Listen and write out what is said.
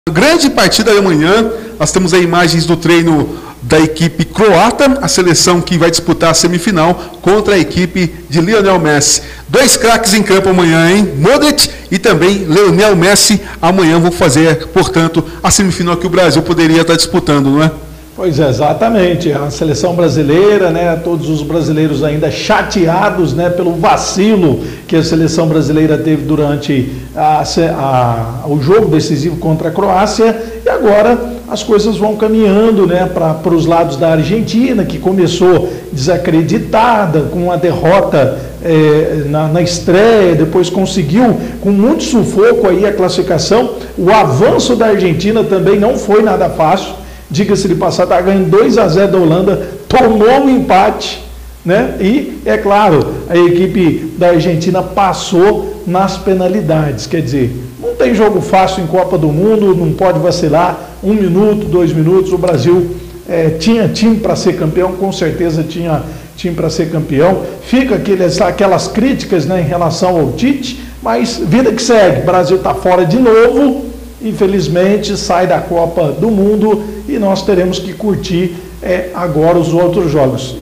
Grande partida de amanhã, nós temos aí imagens do treino da equipe croata, a seleção que vai disputar a semifinal contra a equipe de Lionel Messi. Dois craques em campo amanhã, hein? Modric e também Lionel Messi amanhã vão fazer, portanto, a semifinal que o Brasil poderia estar disputando, não é? Pois é, exatamente. A seleção brasileira, né, todos os brasileiros ainda chateados, né, pelo vacilo que a seleção brasileira teve durante o jogo decisivo contra a Croácia, e agora as coisas vão caminhando, né, para os lados da Argentina, que começou desacreditada, com uma derrota na estreia, depois conseguiu com muito sufoco aí a classificação. O avanço da Argentina também não foi nada fácil. Diga-se de passar, está ganhando 2-0 da Holanda, tomou um empate, né? E, é claro, a equipe da Argentina passou nas penalidades. Quer dizer, não tem jogo fácil em Copa do Mundo, não pode vacilar, 1 minuto, 2 minutos. O Brasil tinha time para ser campeão, com certeza tinha time para ser campeão. Fica aquelas críticas, né, em relação ao Tite, mas vida que segue. O Brasil está fora de novo. Infelizmente sai da Copa do Mundo e nós teremos que curtir agora os outros jogos.